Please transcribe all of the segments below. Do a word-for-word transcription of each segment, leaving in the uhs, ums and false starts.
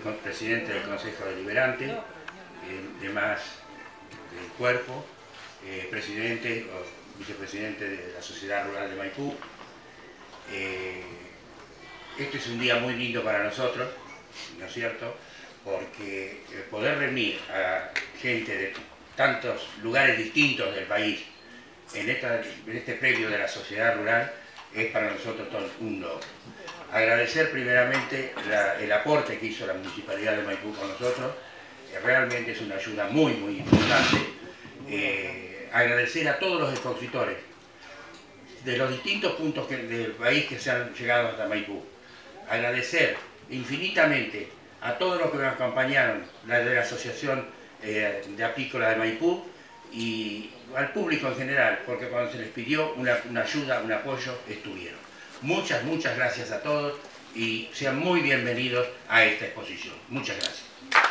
presidente del Consejo Deliberante, eh, demás del cuerpo, eh, presidente o vicepresidente de la Sociedad Rural de Maipú. Eh, este es un día muy lindo para nosotros, ¿no es cierto? Porque poder reunir a gente de tantos lugares distintos del país en, esta, en este predio de la sociedad rural es para nosotros todo un logro. Agradecer primeramente la, el aporte que hizo la Municipalidad de Maipú con nosotros, que realmente es una ayuda muy, muy importante. Eh, agradecer a todos los expositores de los distintos puntos que, del país que se han llegado hasta Maipú. Agradecer infinitamente a todos los que me acompañaron, la de la Asociación eh, de Apícola de Maipú y al público en general, porque cuando se les pidió una, una ayuda, un apoyo, estuvieron. Muchas, muchas gracias a todos y sean muy bienvenidos a esta exposición. Muchas gracias.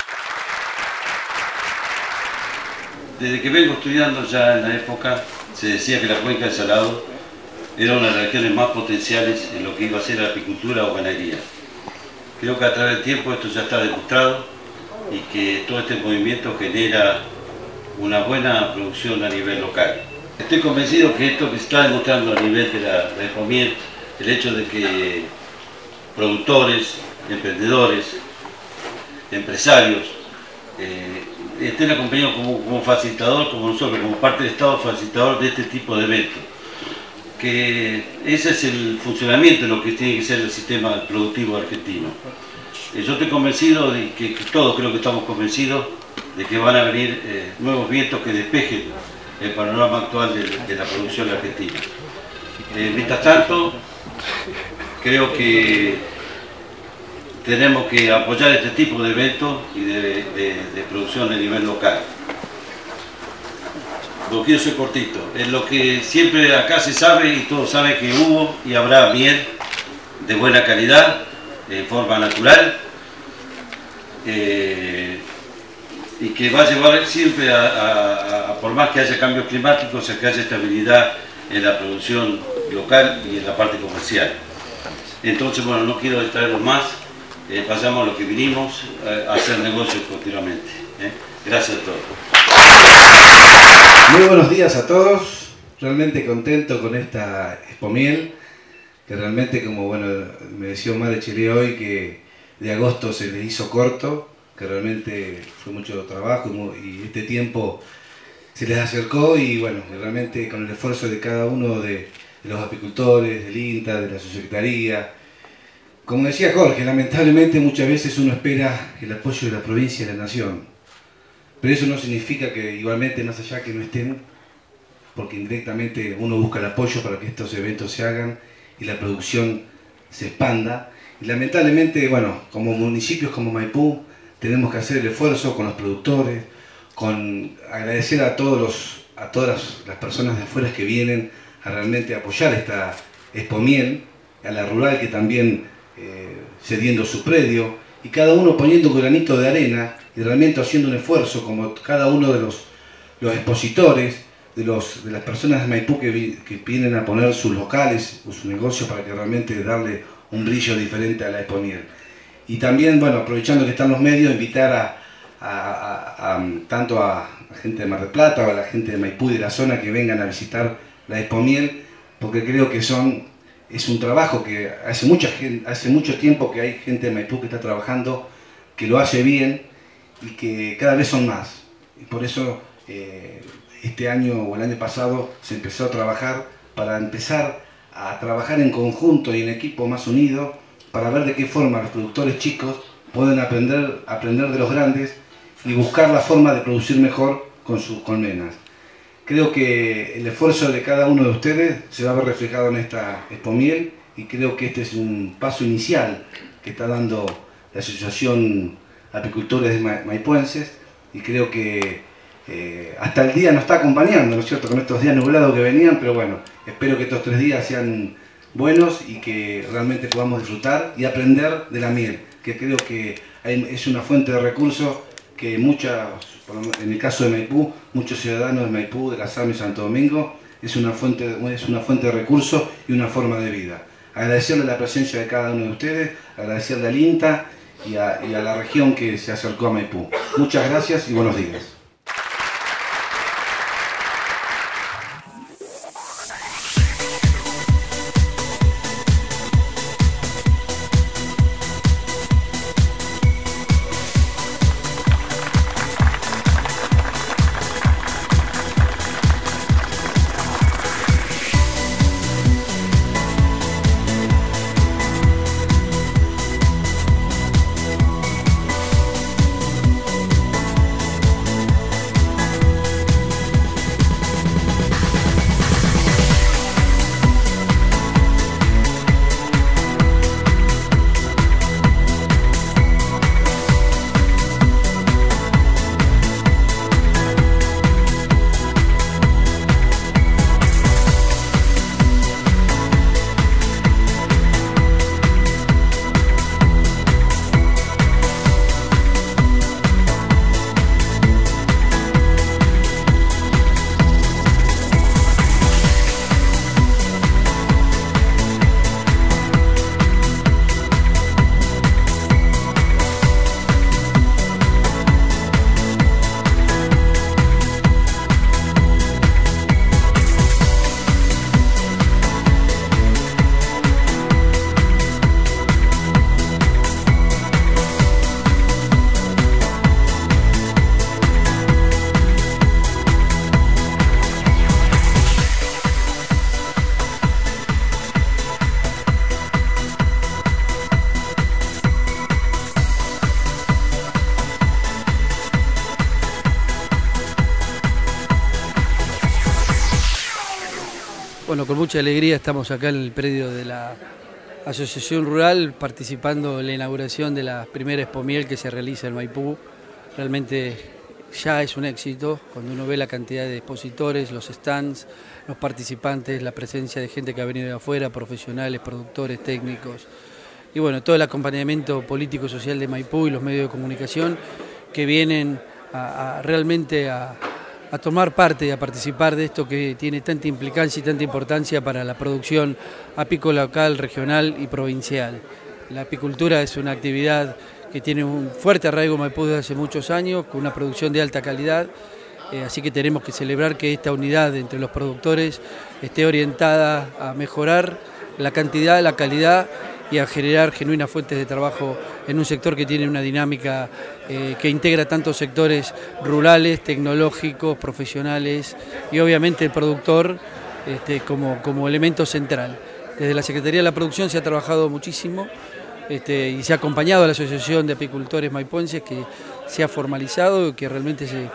Desde que vengo estudiando ya en la época, se decía que la cuenca del Salado era una de las regiones más potenciales en lo que iba a ser la apicultura o ganadería. Creo que a través del tiempo esto ya está demostrado y que todo este movimiento genera una buena producción a nivel local. Estoy convencido que esto que se está demostrando a nivel de la, de Espomiel, el hecho de que productores, emprendedores, empresarios eh, estén acompañados como, como facilitador, como nosotros, como parte del Estado facilitador de este tipo de eventos. Que ese es el funcionamiento de lo que tiene que ser el sistema productivo argentino. Yo estoy convencido de que, que todos creo que estamos convencidos de que van a venir eh, nuevos vientos que despejen el panorama actual de, de la producción argentina. Eh, mientras tanto, creo que tenemos que apoyar este tipo de eventos y de, de, de producción a nivel local. Lo quiero ser cortito. Es lo que siempre acá se sabe y todos saben que hubo y habrá miel de buena calidad, de forma natural, eh, y que va a llevar siempre a, a, a, por más que haya cambios climáticos, a que haya estabilidad en la producción local y en la parte comercial. Entonces, bueno, no quiero distraerlos más, eh, pasamos a lo que vinimos, eh, a hacer negocios continuamente. ¿eh? Gracias a todos. Muy buenos días a todos, realmente contento con esta Espomiel, que realmente, como bueno me decía Omar Echele hoy, que de agosto se le hizo corto, que realmente fue mucho trabajo y, muy, y este tiempo se les acercó y bueno, realmente con el esfuerzo de cada uno de, de los apicultores, del INTA, de la subsecretaría. Como decía Jorge, lamentablemente muchas veces uno espera el apoyo de la provincia y de la nación. Pero eso no significa que igualmente, más allá que no estén, porque indirectamente uno busca el apoyo para que estos eventos se hagan y la producción se expanda. Y lamentablemente, bueno, como municipios como Maipú, tenemos que hacer el esfuerzo con los productores, con agradecer a, todos los, a todas las personas de afuera que vienen a realmente apoyar esta Espomiel, a la rural que también eh, cediendo su predio, y cada uno poniendo un granito de arena y realmente haciendo un esfuerzo, como cada uno de los, los expositores, de, los, de las personas de Maipú que, vi, que vienen a poner sus locales o su negocio para que realmente darle un brillo diferente a la Espomiel. Y también, bueno, aprovechando que están los medios, invitar a, a, a, a tanto a la gente de Mar del Plata o a la gente de Maipú y de la zona que vengan a visitar la Espomiel, porque creo que son, es un trabajo que hace, mucha gente, hace mucho tiempo que hay gente de Maipú que está trabajando, que lo hace bien y que cada vez son más. Y por eso eh, este año o el año pasado se empezó a trabajar para empezar a trabajar en conjunto y en equipo más unido para ver de qué forma los productores chicos pueden aprender, aprender de los grandes y buscar la forma de producir mejor con sus colmenas. Creo que el esfuerzo de cada uno de ustedes se va a ver reflejado en esta Espomiel y creo que este es un paso inicial que está dando la Asociación Apicultores Maipuenses y creo que eh, hasta el día nos está acompañando, ¿no es cierto?, con estos días nublados que venían, pero bueno, espero que estos tres días sean buenos y que realmente podamos disfrutar y aprender de la miel, que creo que hay, es una fuente de recursos que muchas, en el caso de Maipú, muchos ciudadanos de Maipú, de Casame y Santo Domingo, es una fuente, es una fuente de recursos y una forma de vida. Agradecerle la presencia de cada uno de ustedes, agradecerle al INTA y a, y a la región que se acercó a Maipú. Muchas gracias y buenos días. Bueno, con mucha alegría estamos acá en el predio de la Asociación Rural participando en la inauguración de la primera Expomiel que se realiza en Maipú. Realmente ya es un éxito cuando uno ve la cantidad de expositores, los stands, los participantes, la presencia de gente que ha venido de afuera, profesionales, productores, técnicos y bueno, todo el acompañamiento político y social de Maipú y los medios de comunicación que vienen a, a realmente a a tomar parte y a participar de esto que tiene tanta implicancia y tanta importancia para la producción apícola local, regional y provincial. La apicultura es una actividad que tiene un fuerte arraigo en Maipú desde hace muchos años, con una producción de alta calidad, eh, así que tenemos que celebrar que esta unidad entre los productores esté orientada a mejorar la cantidad, la calidad y a generar genuinas fuentes de trabajo en un sector que tiene una dinámica eh, que integra tantos sectores rurales, tecnológicos, profesionales y obviamente el productor este, como, como elemento central. Desde la Secretaría de la Producción se ha trabajado muchísimo este, y se ha acompañado a la Asociación de Apicultores Maipuenses que se ha formalizado y que realmente se...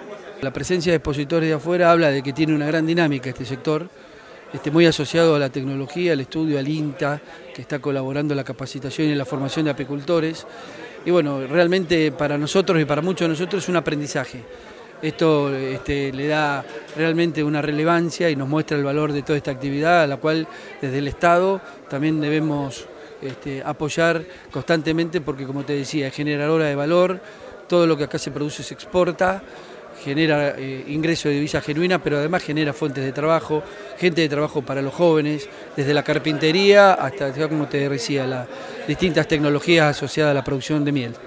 La presencia de expositores de afuera habla de que tiene una gran dinámica este sector. Este, muy asociado a la tecnología, al estudio, al INTA, que está colaborando en la capacitación y en la formación de apicultores. Y bueno, realmente para nosotros y para muchos de nosotros es un aprendizaje. Esto este, le da realmente una relevancia y nos muestra el valor de toda esta actividad, a la cual desde el Estado también debemos este, apoyar constantemente porque, como te decía, es generadora de valor, todo lo que acá se produce se exporta, genera eh, ingreso de divisa genuina, pero además genera fuentes de trabajo, gente de trabajo para los jóvenes, desde la carpintería hasta, como te decía, las distintas tecnologías asociadas a la producción de miel.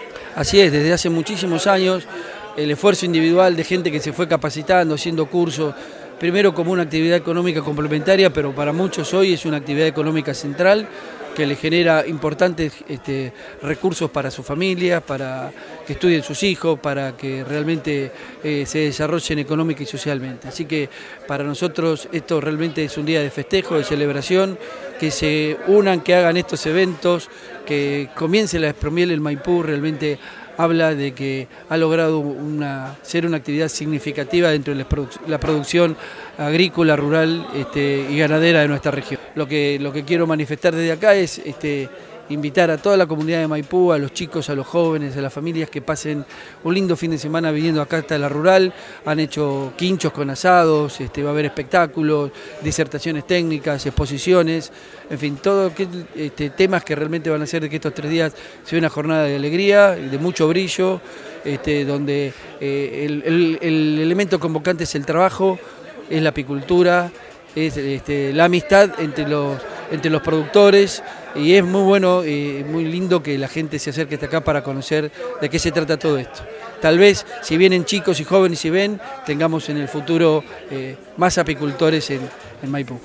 Así es, desde hace muchísimos años, el esfuerzo individual de gente que se fue capacitando, haciendo cursos, primero como una actividad económica complementaria, pero para muchos hoy es una actividad económica central, que le genera importantes este, recursos para su familia, para que estudien sus hijos, para que realmente eh, se desarrollen económica y socialmente. Así que para nosotros esto realmente es un día de festejo, de celebración, que se unan, que hagan estos eventos, que comience la Expomiel en Maipú, realmente habla de que ha logrado una, ser una actividad significativa dentro de la, produ la producción agrícola, rural este, y ganadera de nuestra región. Lo que, lo que quiero manifestar desde acá es este, invitar a toda la comunidad de Maipú, a los chicos, a los jóvenes, a las familias que pasen un lindo fin de semana viniendo acá hasta la rural. Han hecho quinchos con asados, este, va a haber espectáculos, disertaciones técnicas, exposiciones, en fin, todo este, temas que realmente van a hacer de que estos tres días sea una jornada de alegría, de mucho brillo, este, donde eh, el, el, el elemento convocante es el trabajo, es la apicultura, es este, la amistad entre los entre los productores, y es muy bueno y muy lindo que la gente se acerque hasta acá para conocer de qué se trata todo esto. Tal vez, si vienen chicos y jóvenes y ven, tengamos en el futuro eh, más apicultores en, en Maipú.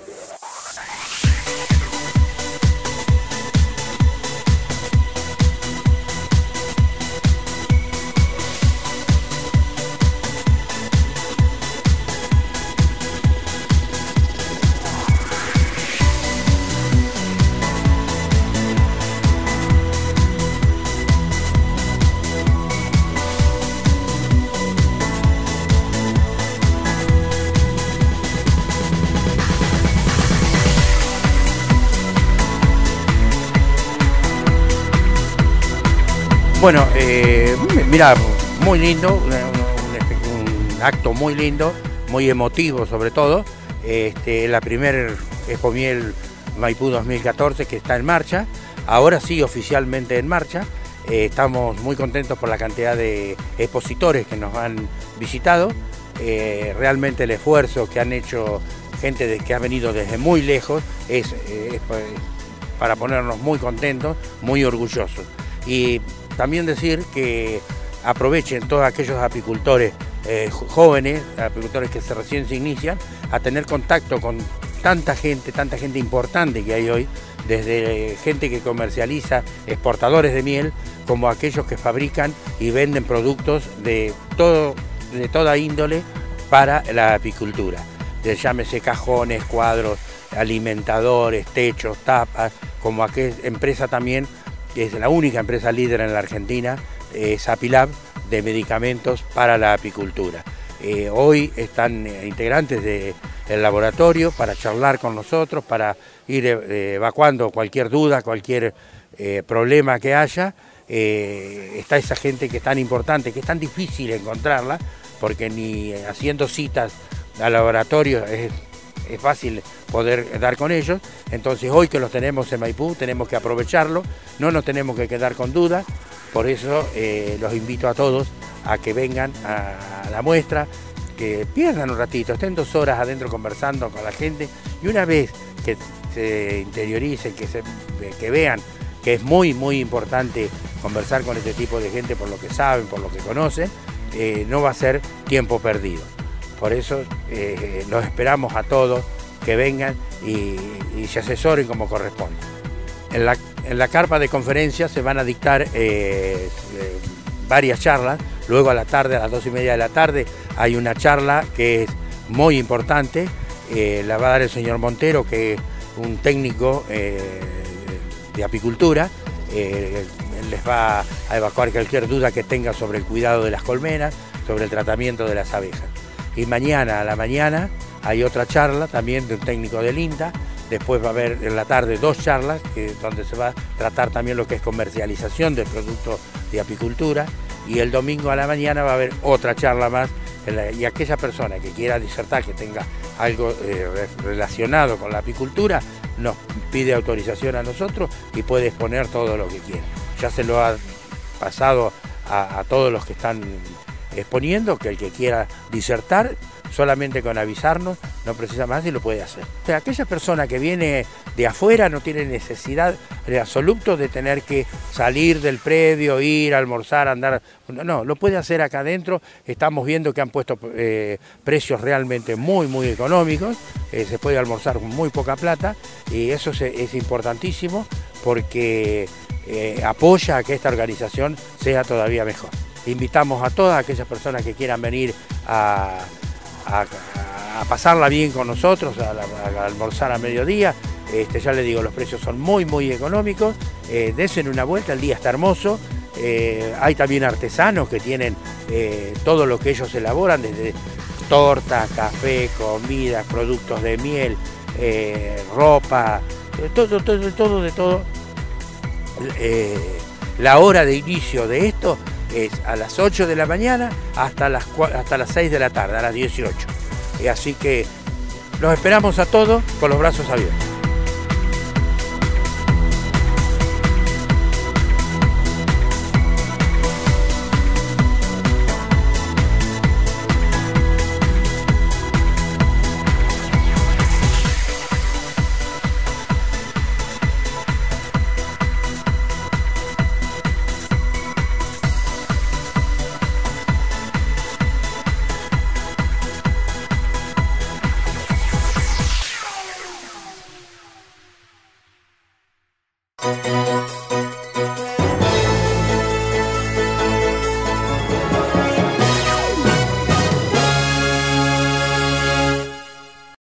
Bueno, eh, mira, muy lindo, un, un, un acto muy lindo, muy emotivo sobre todo. Este, la primer Expomiel Maipú dos mil catorce que está en marcha, ahora sí oficialmente en marcha. Eh, estamos muy contentos por la cantidad de expositores que nos han visitado. Eh, realmente el esfuerzo que han hecho gente de, que ha venido desde muy lejos es, es para ponernos muy contentos, muy orgullosos. Y también decir que aprovechen todos aquellos apicultores eh, jóvenes, apicultores que se recién se inician, a tener contacto con tanta gente, tanta gente importante que hay hoy, desde gente que comercializa exportadores de miel, como aquellos que fabrican y venden productos de, todo, de toda índole para la apicultura. De, llámese cajones, cuadros, alimentadores, techos, tapas, como aquella empresa también, que es la única empresa líder en la Argentina, es Apilab, de medicamentos para la apicultura. Eh, hoy están eh, integrantes del laboratorio para charlar con nosotros, para ir eh, evacuando cualquier duda, cualquier eh, problema que haya. Eh, está esa gente que es tan importante, que es tan difícil encontrarla, porque ni haciendo citas al laboratorio es, es fácil poder dar con ellos. Entonces hoy que los tenemos en Maipú tenemos que aprovecharlo, no nos tenemos que quedar con dudas. Por eso eh, los invito a todos a que vengan a la muestra, que pierdan un ratito, estén dos horas adentro conversando con la gente, y una vez que se interioricen, que, se, que vean que es muy muy importante conversar con este tipo de gente por lo que saben, por lo que conocen, eh, no va a ser tiempo perdido. Por eso eh, los esperamos a todos que vengan y, y se asesoren como corresponde. En la, en la carpa de conferencias se van a dictar eh, eh, varias charlas. Luego a la tarde, a las dos y media de la tarde, hay una charla que es muy importante. Eh, la va a dar el señor Montero, que es un técnico eh, de apicultura. Eh, les va a evacuar cualquier duda que tenga sobre el cuidado de las colmenas, sobre el tratamiento de las abejas. Y mañana a la mañana hay otra charla también de un técnico del INTA. Después va a haber en la tarde dos charlas que, donde se va a tratar también lo que es comercialización del producto de apicultura. Y el domingo a la mañana va a haber otra charla más. Y aquella persona que quiera disertar, que tenga algo eh, relacionado con la apicultura, nos pide autorización a nosotros y puede exponer todo lo que quiera. Ya se lo ha pasado a, a todos los que están exponiendo, que el que quiera disertar, solamente con avisarnos, no precisa más y lo puede hacer. O sea, aquella persona que viene de afuera no tiene necesidad de absoluto de tener que salir del predio, ir a almorzar, andar. No, lo puede hacer acá adentro. Estamos viendo que han puesto eh, precios realmente muy, muy económicos. Eh, se puede almorzar con muy poca plata y eso es, es importantísimo porque eh, apoya a que esta organización sea todavía mejor. Invitamos a todas aquellas personas que quieran venir a, a, a pasarla bien con nosotros, a, a, a almorzar a mediodía. Este, ya les digo, los precios son muy, muy económicos. Eh, desen una vuelta, el día está hermoso. Eh, hay también artesanos que tienen eh, todo lo que ellos elaboran, desde tortas, café, comidas, productos de miel, eh, ropa, todo, todo, todo, de todo. Eh, la hora de inicio de esto es a las ocho de la mañana hasta las, hasta las seis de la tarde, a las dieciocho. Y así que los esperamos a todos con los brazos abiertos.